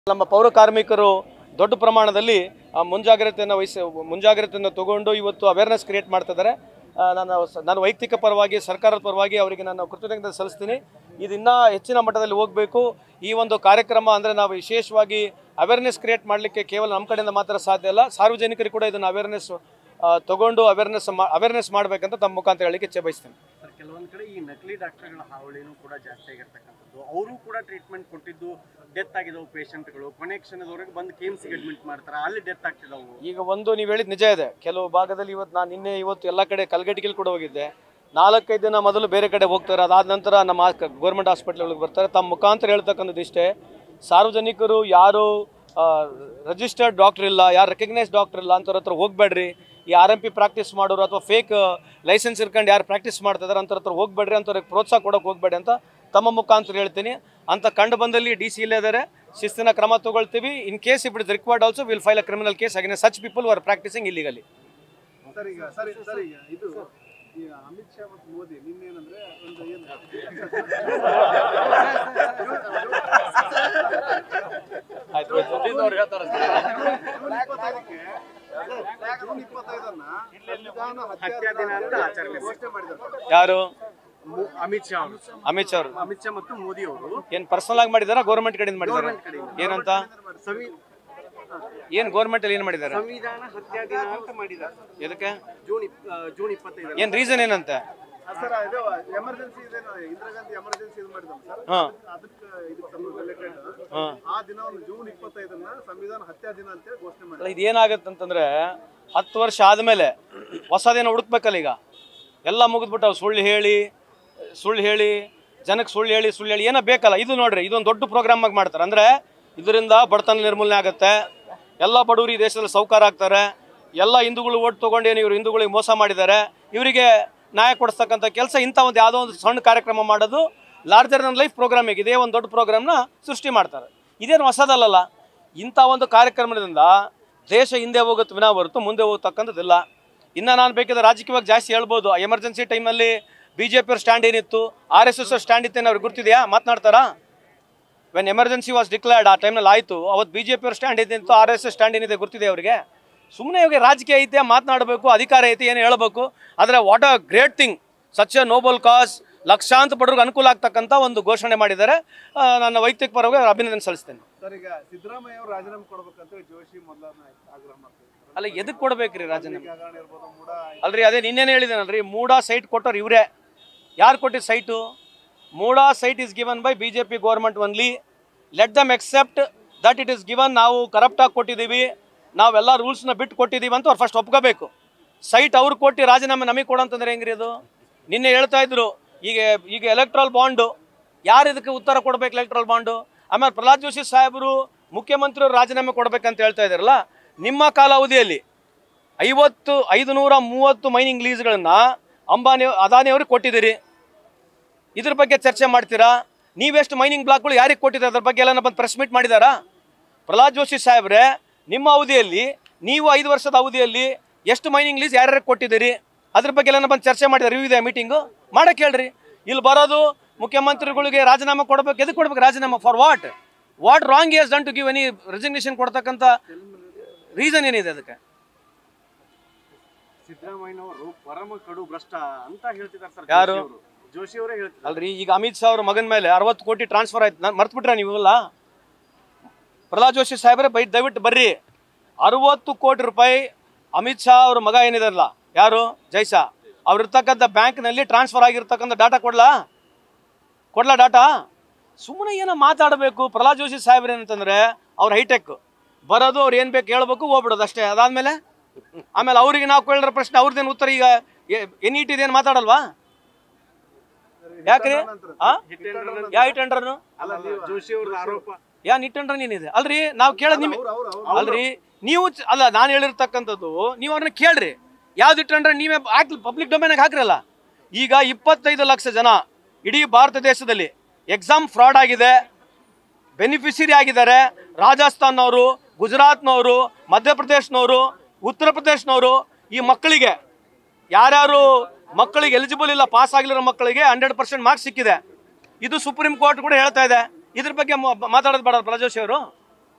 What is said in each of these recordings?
ನಮ್ಮ ಪೌರ ಕಾರ್ಮಿಕರು ದೊಡ್ಡ ಪ್ರಮಾಣದಲ್ಲಿ ಮುಂಜಾಗ್ರತೆಯನ್ನು ತಗೊಂಡು ಇವತ್ತು ಅವೇರ್ನೆಸ್ ಕ್ರಿಯೇಟ್ ಮಾಡ್ತಾ ಇದ್ದಾರೆ. ನಾನು ವೈಯಕ್ತಿಕ ಪರವಾಗಿ ಸರ್ಕಾರದ ಪರವಾಗಿ ಅವರಿಗೆ ನಾನು ಕೃತಜ್ಞತೆ ಸಲ್ಲಿಸ್ತೀನಿ. ಇದು ಇನ್ನೂ ಹೆಚ್ಚಿನ ಮಟ್ಟದಲ್ಲಿ ಹೋಗಬೇಕು. ಈ ಒಂದು ಕಾರ್ಯಕ್ರಮ ಅಂದರೆ ನಾವು ವಿಶೇಷವಾಗಿ ಅವೇರ್ನೆಸ್ ಕ್ರಿಯೇಟ್ ಮಾಡಲಿಕ್ಕೆ ಕೇವಲ ನಮ್ಮ ಕಡೆಯಿಂದ ಮಾತ್ರ ಸಾಧ್ಯ ಅಲ್ಲ, ಸಾರ್ವಜನಿಕರಿಗೆ ಕೂಡ ಇದನ್ನು ಅವೇರ್ನೆಸ್ ತಗೊಂಡು ಅವೇರ್ನೆಸ್ ಮಾಡಬೇಕಂತ ತಮ್ಮ ಮುಖಾಂತರ ಹೇಳಲಿಕ್ಕೆ ಇಚ್ಛೆ ಬಯಸ್ತೇನೆ. ಕೆಲವೊಂದು ಕಡೆ ಈ ನಕಲಿ ಡಾಕ್ಟರ್ಗಳ ಹಾವಳಿನೂ ಕೂಡ ಜಾಸ್ತಿ ಆಗಿರ್ತಕ್ಕಂಥದ್ದು, ಅವರು ಕೂಡ ಟ್ರೀಟ್ಮೆಂಟ್ ಕೊಟ್ಟಿದ್ದು ಡೆತ್ ಆಗಿದ್ದವು ಪೇಷಂಟ್ಗಳು ಕೊನೆ ಕ್ಷಣದವರೆಗೆ ಬಂದು KMCಗೆ ಅಡ್ಮಿಟ್ ಮಾಡ್ತಾರೆ, ಅಲ್ಲಿ ಡೆತ್ ಆಗ್ತಿದ್ದವು. ಈಗ ಒಂದು ನೀವು ಹೇಳಿದ ನಿಜ ಇದೆ. ಕೆಲವು ಭಾಗದಲ್ಲಿ ಇವತ್ತು ಎಲ್ಲ ಕಡೆ ಕಲ್ಗಟ್ಟಿಗೆ ಕೂಡ ಹೋಗಿದ್ದೆ. 4-5 ದಿನ ಮೊದಲು ಬೇರೆ ಕಡೆ ಹೋಗ್ತಾರೆ, ಅದಾದ ನಂತರ ನಮ್ಮ ಗೌರ್ಮೆಂಟ್ ಹಾಸ್ಪಿಟ್ಲ್ಗಳಿಗೆ ಬರ್ತಾರೆ. ತಮ್ಮ ಮುಖಾಂತರ ಹೇಳ್ತಕ್ಕಂಥದ್ದು ಇಷ್ಟೇ, ಸಾರ್ವಜನಿಕರು ಯಾರು ರಿಜಿಸ್ಟರ್ಡ್ ಡಾಕ್ಟರ್ ಇಲ್ಲ, ಯಾರು ರೆಕಗ್ನೈಸ್ ಡಾಕ್ಟರ್ ಇಲ್ಲ ಅಂಥವ್ರ ಹತ್ರ ಹೋಗ್ಬೇಡ್ರಿ. ಈ RMP ಪ್ರಾಕ್ಟೀಸ್ ಮಾಡೋರು ಅಥವಾ ಫೇಕ್ ಲೈಸೆನ್ಸ್ ಇರ್ಕೊಂಡು ಯಾರು ಪ್ರಾಕ್ಟೀಸ್ ಮಾಡ್ತಿದ್ದಾರೆ ಅಂಥವ್ರ ಹತ್ರ ಹೋಗ್ಬೇಡ್ರಿ, ಅಂಥವ್ರಿಗೆ ಪ್ರೋತ್ಸಾಹ ಕೊಡೋಕೆ ಹೋಗ್ಬೇಡಿ ಅಂತ ತಮ್ಮ ಮುಖಾಂತರ ಹೇಳ್ತೀನಿ. ಅಂತ ಕಂಡು ಬಂದಲ್ಲಿ DC ಇದ್ದಾರೆ, ಶಿಸ್ತಿನ ಕ್ರಮ ತಗೊಳ್ತೀವಿ. In case if it required also will file a criminal case against such people who are practising illegally. ಇದು ಅಮಿತ್ ಶಾ ಮತ್ತು ಮೋದಿ ನಿನ್ನೇನಂದ್ರೆ ಒಂದು ಏನು ಜೂನ್ 25 ಹತ್ಯಾ ದಿನ ಅಂತ ಆಚರಣೆ ಘೋಷಣೆ ಮಾಡಿದ್ದಾರೆ. ಯಾರು? ಅಮಿತ್ ಶಾ ಮತ್ತು ಮೋದಿ ಅವರು ಏನ್ ಪರ್ಸನಲ್ ಆಗಿ ಮಾಡಿದಾರ, ಗೌರ್ಮೆಂಟ್ ಕಡೆಯಿಂದ ಮಾಡಿದಾರ? ಏನಂತ ಏನ್ ಗೌರ್ಮೆಂಟ್ ಅಲ್ಲಿ ಏನ್ ಮಾಡಿದಾರೆ? ಸಂವಿಧಾನ ಹತ್ಯಾ ದಿನ ಅಂತ ಮಾಡಿದ್ದಾರೆ. ಎದಕ್ಕೆ? ಜೂನ್ 25. ಏನ್ ರೀಸನ್ ಏನಂತೆ? ಸರ್ ಇದು ಎಮರ್ಜೆನ್ಸಿ ಇದೆ, ಇಂದಿರಾ ಗಾಂಧಿ ಎಮರ್ಜೆನ್ಸಿ ಇದು ಮಾಡಿದ್ರು ಸರ್, ಅದಕ್ಕೆ ಇದಕ್ಕೆ ರಿಲೇಟೆಡ್ ಆ ದಿನ ಒಂದು ಜೂನ್ 25 ಸಂವಿಧಾನ ಹತ್ಯಾ ದಿನ ಅಂತ ಘೋಷಣೆ ಮಾಡಿದ್ರು. ಇದೇನಾಗತ್ತಂತಂದ್ರೆ 10 ವರ್ಷ ಆದ್ಮೇಲೆ ಹೊಸದೇನೋ ಹುಡುಕ್ಬೇಕಲ್ಲ. ಈಗ ಎಲ್ಲ ಮುಗಿದ್ಬಿಟ್ಟು ಸುಳ್ಳು ಹೇಳಿ ಜನಕ್ಕೆ ಸುಳ್ಳು ಹೇಳಿ ಏನೋ ಬೇಕಲ್ಲ. ಇದು ನೋಡ್ರಿ, ಇದೊಂದು ದೊಡ್ಡ ಪ್ರೋಗ್ರಾಮ್ ಆಗಿ ಮಾಡ್ತಾರೆ. ಅಂದ್ರೆ ಇದರಿಂದ ಬಡತನ ನಿರ್ಮೂಲನೆ ಆಗುತ್ತೆ, ಎಲ್ಲ ಬಡವರು ಈ ದೇಶದಲ್ಲಿ ಸೌಕಾರ ಆಗ್ತಾರೆ, ಎಲ್ಲ ಹಿಂದೂಗಳು ಓಟ್ ತೊಗೊಂಡೇನು ಇವರು ಹಿಂದೂಗಳಿಗೆ ಮೋಸ ಮಾಡಿದ್ದಾರೆ, ಇವರಿಗೆ ನ್ಯಾಯ ಕೊಡಿಸ್ತಕ್ಕಂಥ ಕೆಲಸ ಇಂಥ ಒಂದು ಯಾವುದೋ ಒಂದು ಸಣ್ಣ ಕಾರ್ಯಕ್ರಮ ಮಾಡೋದು ಲಾರ್ಜರ್ ದನ್ ಲೈಫ್ ಪ್ರೋಗ್ರಾಮಿಗೆ ಇದೇ ಒಂದು ದೊಡ್ಡ ಪ್ರೋಗ್ರಾಮ್ನ ಸೃಷ್ಟಿ ಮಾಡ್ತಾರೆ. ಇದೇನು ಹೊಸದಲ್ಲ. ಇಂಥ ಒಂದು ಕಾರ್ಯಕ್ರಮದಿಂದ ದೇಶ ಹಿಂದೆ ಹೋಗುತ್ತೆ ವಿನಾ ಹೊರತು ಮುಂದೆ ಹೋಗ್ತಕ್ಕಂಥದ್ದಿಲ್ಲ. ಇನ್ನು ನಾನು ಬೇಕಿದ್ರೆ ರಾಜಕೀಯವಾಗಿ ಜಾಸ್ತಿ ಹೇಳ್ಬೋದು. ಎಮರ್ಜೆನ್ಸಿ ಟೈಮಲ್ಲಿ BJP ಅವ್ರ ಸ್ಟ್ಯಾಂಡ್ ಏನಿತ್ತು, RSS ಸ್ಟ್ಯಾಂಡ್ ಇತ್ತೇನು ಅವ್ರಿಗೆ ಗೊತ್ತಿದೆಯಾ? ಮಾತನಾಡ್ತಾರಾ? ವೆನ್ ಎಮರ್ಜೆನ್ಸಿ ವಾಸ್ ಡಿಕ್ಲೇರ್ಡ್ ಆ ಟೈಮ್ನಲ್ಲಿ ಆಯಿತು, ಅವತ್ತು BJP ಅವ್ರ ಸ್ಟ್ಯಾಂಡ್ ಏನಿತ್ತು, RSS ಸ್ಟ್ಯಾಂಡ್ ಏನಿದೆ ಗೊತ್ತಿದೆ ಅವರಿಗೆ? ಸುಮ್ಮನೆ ಇವಾಗ ರಾಜಕೀಯ ಐತೆ, ಮಾತನಾಡಬೇಕು, ಅಧಿಕಾರ ಐತೆ, ಏನು ಹೇಳಬೇಕು. ಆದರೆ what a great thing, such a noble cause, ಲಕ್ಷಾಂತರ ಬಡವ್ರಿಗೆ ಅನುಕೂಲ ಆಗ್ತಕ್ಕಂಥ ಒಂದು ಘೋಷಣೆ ಮಾಡಿದ್ದಾರೆ. ನನ್ನ ವೈಯಕ್ತಿಕ ಪರವಾಗಿ ಅಭಿನಂದನೆ ಸಲ್ಲಿಸ್ತೇನೆ. ಸರ್, ಈಗ ಸಿದ್ದರಾಮಯ್ಯ ಅವರು ರಾಜೀನಾಮೆ ಕೊಡ್ಬೇಕಂತ ಜೋಶಿ ಮೊದಲನೇ ಆಗ್ರಹ ಮಾಡ್ತಾರೆ. ಅಲ್ಲ, ಎದಕ್ಕೆ ಕೊಡ್ಬೇಕ್ರಿ ರಾಜೀನಾಮೆ? ಅಲ್ರಿ, ಅದೇ ನಿನ್ನೇನು ಹೇಳಿದ್ದೇನಲ್ರಿ, ಮೂಡ ಸೈಟ್ ಕೊಟ್ಟವ್ರು ಇವರೇ. ಯಾರು ಕೊಟ್ಟಿದ್ದು site? MUDA site is given by BJP government only. Let them except that it is given. ನಾವು ಕರಪ್ಟಾಗಿ ಕೊಟ್ಟಿದ್ದೀವಿ, ನಾವೆಲ್ಲ ರೂಲ್ಸ್ನ ಬಿಟ್ಟು ಕೊಟ್ಟಿದ್ದೀವಿ ಅಂತ ಅವ್ರು ಫಸ್ಟ್ ಒಪ್ಕೋಬೇಕು. ಸೈಟ್ ಅವ್ರು ಕೊಟ್ಟು ರಾಜೀನಾಮೆ ನಮಗೆ ಕೊಡೋಂತಂದ್ರೆ ಹೆಂಗ್ರಿ ಅದು? ನಿನ್ನೆ ಹೇಳ್ತಾ ಇದ್ರು, ಈಗ ಎಲೆಕ್ಟ್ರಲ್ ಬಾಂಡು, ಯಾರು ಇದಕ್ಕೆ ಉತ್ತರ ಕೊಡ್ಬೇಕು? Electoral bond. ಆಮೇಲೆ ಪ್ರಹ್ಲಾದ್ ಜೋಶಿ ಸಾಹೇಬರು ಮುಖ್ಯಮಂತ್ರಿಯವರು ರಾಜೀನಾಮೆ ಕೊಡ್ಬೇಕಂತ ಹೇಳ್ತಾ ಇದ್ದಾರಲ್ಲ. ನಿಮ್ಮ ಕಾಲಾವಧಿಯಲ್ಲಿ 530 ಮೈನಿಂಗ್ ಲೀಸ್ಗಳನ್ನು ಅದಾನಿಯವ್ರಿಗೆ ಕೊಟ್ಟಿದ್ದೀರಿ. ಇದ್ರ ಬಗ್ಗೆ ಚರ್ಚೆ ಮಾಡ್ತೀರಾ? ನೀವೆಷ್ಟು ಮೈನಿಂಗ್ ಬ್ಲಾಕ್ಗಳು ಯಾರಿಗೆ ಕೊಟ್ಟಿದ್ದಾರೆ ಅದ್ರ ಬಗ್ಗೆ ಎಲ್ಲ ಬಂದು ಪ್ರೆಸ್ ಮೀಟ್ ಮಾಡಿದಾರಾ? ಪ್ರಹ್ಲಾದ್ ಜೋಶಿ ಸಾಹೇಬ್ರೆ, ನಿಮ್ಮ ಅವಧಿಯಲ್ಲಿ, ನೀವು 5 ವರ್ಷದ ಅವಧಿಯಲ್ಲಿ ಎಷ್ಟು ಮೈನಿಂಗ್ ಲೀಸ್ ಯಾರ್ಯಾರಿಗೆ ಕೊಟ್ಟಿದ್ದೀರಿ ಅದ್ರ ಬಗ್ಗೆ ಎಲ್ಲ ಬಂದು ಚರ್ಚೆ ಮಾಡಿದ್ದಾರೆ. ರಿವ್ಯೂ ಇದೆ, ಮೀಟಿಂಗು ಮಾಡಕ್ಕೆ ಹೇಳ್ರಿ. ಇಲ್ಲಿ ಬರೋದು ಮುಖ್ಯಮಂತ್ರಿಗಳಿಗೆ ರಾಜೀನಾಮೆ ಕೊಡಬೇಕು. ಎದಕ್ಕೆ ಕೊಡ್ಬೇಕು ರಾಜೀನಾಮೆ? For what wrong is done to give any resignation ಕೊಡ್ತಕ್ಕಂಥ ರೀಸನ್ ಏನಿದೆ ಅದಕ್ಕೆ? ಸಿದ್ದರಾಮಯ್ಯನವರು ಪರಮ ಕಡು ಭ್ರಷ್ಟ ಅಂತ ಹೇಳ್ತಿದ್ದಾರೆ ಸರ್. ಯಾರು? ಜೋಶಿ ಅವರೇ ಹೇಳ್ತಾರೆ. ಅಲ್ರಿ, ಈಗ ಅಮಿತ್ ಶಾ ಅವ್ರ ಮಗನ ಮೇಲೆ 60 ಕೋಟಿ ಟ್ರಾನ್ಸ್ಫರ್ ಆಯ್ತು. ನಾನು ಮರ್ತ್ಬಿಟ್ರೆ ನೀವೆಲ್ಲ? ಪ್ರಹ್ಲಾದ್ ಜೋಶಿ ಸಾಹೇಬ್ರೆ, ದಯವಿಟ್ಟು ಬರ್ರಿ. 60 ಕೋಟಿ ರೂಪಾಯಿ ಅಮಿತ್ ಶಾ ಅವ್ರ ಮಗ ಏನಿದಾರಲ್ಲ, ಯಾರು? ಜೈಶಾ, ಅವ್ರು ಇರ್ತಕ್ಕಂಥ ಬ್ಯಾಂಕ್ನಲ್ಲಿ ಟ್ರಾನ್ಸ್ಫರ್ ಆಗಿರ್ತಕ್ಕಂಥ ಡಾಟಾ ಕೊಡ್ಲಾ ಡಾಟಾ? ಸುಮ್ಮನೆ ಏನೋ ಮಾತಾಡಬೇಕು. ಪ್ರಹ್ಲಾದ್ ಜೋಶಿ ಸಾಹೇಬ್ರು ಏನಂತಂದ್ರೆ ಅವ್ರು ಹೈಟೆಕ್ ಬರೋದು, ಅವ್ರು ಏನು ಬೇಕು ಹೇಳ್ಬೇಕು, ಹೋಗ್ಬಿಡೋದು ಅಷ್ಟೇ. ಆಮೇಲೆ ಅವ್ರಿಗೆ ನಾವು ಕೇಳಿರೋ ಪ್ರಶ್ನೆ ಅವ್ರದ್ದೇನು ಉತ್ತರ? ಈಗ NET ಇದೇನು ಮಾತಾಡಲ್ವಾ? ಯಾಕ್ರಿ? ಯಾ ಹಿಟ್ ಅಂಡ್ರನು? ಜೋಶಿ ಅವ್ರ ಆರೋಪ ಯಾ ನಿಟ್ ಅಂಡ್ರನ್ ಏನಿದೆ? ಅಲ್ರಿ, ನಾವು ಕೇಳೋದು ನಿಮ್ಗೆ ಅಲ್ರಿ. ನೀವು ಅಲ್ಲ, ನಾನು ಹೇಳಿರ್ತಕ್ಕಂಥದ್ದು ನೀವು ಅವ್ರನ್ನ ಕೇಳ್ರಿ. ಯಾವ್ದು ಇಟ್ಟಂಡ್ರೆ ನೀವೇ ಹಾಕಿ ಪಬ್ಲಿಕ್ ಡೊಮೇನಾಗ ಹಾಕ್ರಲ್ಲ. ಈಗ 25 ಲಕ್ಷ ಜನ ಇಡೀ ಭಾರತ ದೇಶದಲ್ಲಿ ಎಕ್ಸಾಮ್ ಫ್ರಾಡ್ ಆಗಿದೆ, ಬೆನಿಫಿಷರಿ ಆಗಿದ್ದಾರೆ. ರಾಜಸ್ಥಾನವರು, ಗುಜರಾತ್ನವರು, ಮಧ್ಯಪ್ರದೇಶನವರು, ಉತ್ತರ ಪ್ರದೇಶನವರು. ಈ ಮಕ್ಕಳಿಗೆ ಯಾರ್ಯಾರು ಮಕ್ಕಳಿಗೆ ಎಲಿಜಿಬಲ್ ಇಲ್ಲ, ಪಾಸ್ ಆಗಿರೋ ಮಕ್ಕಳಿಗೆ 100% ಮಾರ್ಕ್ಸ್ ಸಿಕ್ಕಿದೆ. ಇದು ಸುಪ್ರೀಂ ಕೋರ್ಟ್ ಕೂಡ ಹೇಳ್ತಾ ಇದೆ. ಇದ್ರ ಬಗ್ಗೆ ಮಾತಾಡೋದು ಬೇಡ ಪ್ರಹ್ಲಾದ್ ಜೋಶಿ ಅವರು?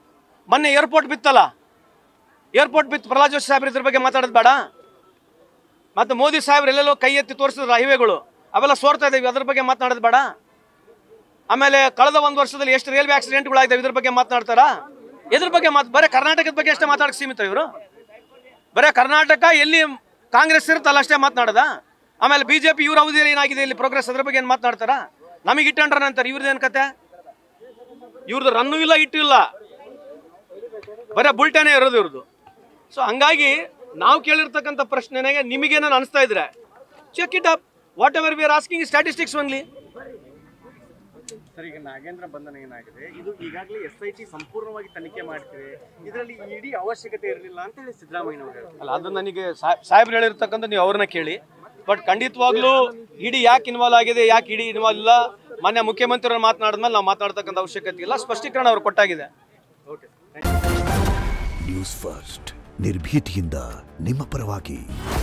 ಮೊನ್ನೆ ಏರ್ಪೋರ್ಟ್ ಬಿತ್ತಲ್ಲ, ಏರ್ಪೋರ್ಟ್ ಬಿತ್ತು, ಪ್ರಹ್ಲಾದ್ ಜೋಶಿ ಸಾಹೇಬ್ರು ಇದ್ರ ಬಗ್ಗೆ ಮಾತಾಡೋದು ಬೇಡ? ಮತ್ತು ಮೋದಿ ಸಾಹೇಬ್ರು ಎಲ್ಲೆಲ್ಲೋ ಕೈ ಎತ್ತಿ ತೋರಿಸಿದ್ರು ಹೈವೇಗಳು, ಅವೆಲ್ಲ ಸೋರ್ತಾ ಇದ್ದಾವೆ, ಅದ್ರ ಬಗ್ಗೆ ಮಾತನಾಡೋದು ಬೇಡ? ಆಮೇಲೆ ಕಳೆದ 1 ವರ್ಷದಲ್ಲಿ ಎಷ್ಟು ರೈಲ್ವೆ ಆಕ್ಸಿಡೆಂಟ್ಗಳಾಗಿದ್ದಾವೆ, ಇದ್ರ ಬಗ್ಗೆ ಮಾತನಾಡ್ತಾರಾ? ಇದ್ರ ಬಗ್ಗೆ ಬರೀ ಕರ್ನಾಟಕದ ಬಗ್ಗೆ ಅಷ್ಟೇ ಮಾತಾಡಕ್ಕೆ ಸೀಮಿತ ಇವರು? ಬರೀ ಕರ್ನಾಟಕ ಎಲ್ಲಿ ಕಾಂಗ್ರೆಸ್ ಇರುತ್ತಲ್ಲ ಅಷ್ಟೇ ಮಾತನಾಡೋದಾ? ಆಮೇಲೆ ಬಿಜೆಪಿ ಇವ್ರ ಅವಧಿಯಲ್ಲಿ ಏನಾಗಿದೆ ಇಲ್ಲಿ ಪ್ರೋಗ್ರೆಸ್, ಅದ್ರ ಬಗ್ಗೆ ಏನು ಮಾತನಾಡ್ತಾರಾ? ನಮಗೆ ಇಟ್ಟಂಡ್ರನ್ ಅಂತಾರೆ, ಇವ್ರದ್ದೇನು ಕತೆ? ಇವ್ರದ್ದು ರನ್ನೂ ಇಲ್ಲ, ಇಟ್ಟು ಇಲ್ಲ, ಬರೀ ಬುಲ್ಟನೇ ಇರೋದು ಇವ್ರದ್ದು. ಸೊ ಹಂಗಾಗಿ ನಾವು ಕೇಳಿರ್ತಕ್ಕಂಥ ಪ್ರಶ್ನೆಗೆ ನಿಮಗೇನೋ ಅನಿಸ್ತಾ ಇದ್ರೆ check it up, whatever we are asking statistics only. Sir, ಈಗ ನಾಗೇಂದ್ರ ಬಂಧನ ಏನಾಗಿದೆ, ಇದು ಈಗಾಗಲೇ SIT ಸಂಪೂರ್ಣವಾಗಿ ತನಿಖೆ ಮಾಡ್ತಿದೆ, ಇದರಲ್ಲಿ ಇಡೀ ಅವಶ್ಯಕತೆ ಇರಲಿಲ್ಲ ಅಂತ ಹೇಳಿ ಸಿದ್ದರಾಮಯ್ಯ ಅವರು ಅಲ್ಲ, ಅದು ನನಗೆ ಸಾಹೇಬ್ರು ಹೇಳಿರ್ತಕ್ಕಂಥ ನೀವು ಅವ್ರನ್ನ ಕೇಳಿ. ಬಟ್ ಖಂಡಿತವಾಗ್ಲೂ ಇಡಿ ಯಾಕೆ ಇನ್ವಾಲ್ವ್ ಆಗಿದೆ, ಯಾಕೆ ಇಡಿ ಇನ್ವಾಲ್ವ್ ಇಲ್ಲ, ಮಾನ್ಯ ಮುಖ್ಯಮಂತ್ರಿಯವರು ಮಾತನಾಡಿದ್ಮೇಲೆ ನಾವು ಮಾತಾಡ್ತಕ್ಕಂಥ ಅವಶ್ಯಕತೆ ಇಲ್ಲ, ಸ್ಪಷ್ಟೀಕರಣ ಅವ್ರು ಕೊಟ್ಟಾಗಿದೆ. ಓಕೆ. ನ್ಯೂಸ್ ಫಸ್ಟ್ ನಿರ್ಭೀತಿಯಿಂದ ನಿಮ್ಮ ಪರವಾಗಿ.